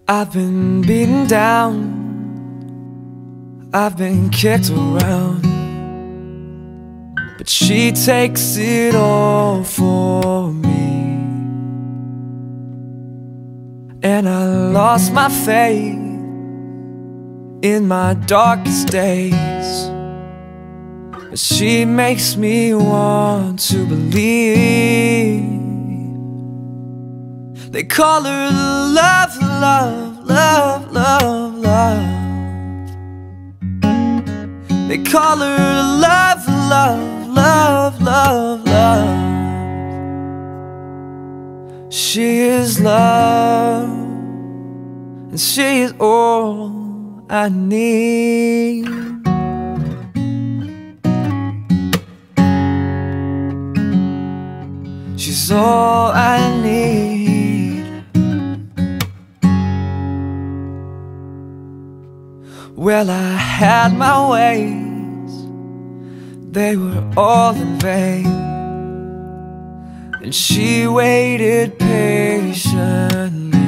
I've been beaten down, I've been kicked around, but she takes it all for me. And I lost my faith in my darkest days, but she makes me want to believe. They call her love, love, love, love, love. They call her love, love, love, love, love. She is love, and she is all I need. She's all I need. Well, I had my ways, they were all in vain, and she waited patiently.